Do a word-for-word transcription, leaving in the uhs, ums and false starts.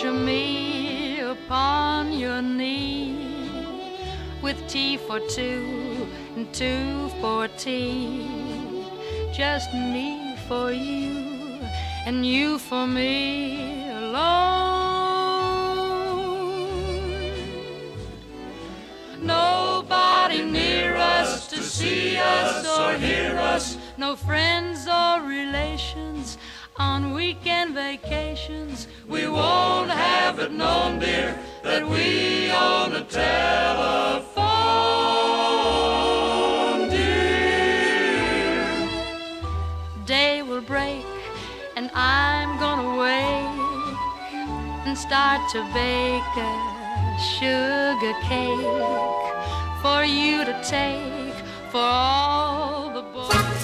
picture me upon your knee, with tea for two and two for tea, just me for you and you for me alone. Nobody near us to see us or hear us, no friends or relations on weekend vacations. We won't have it known, dear, that we own a telephone, dear. Day will break and I'm gonna wake and start to bake a sugar cake for you to take for all the boys.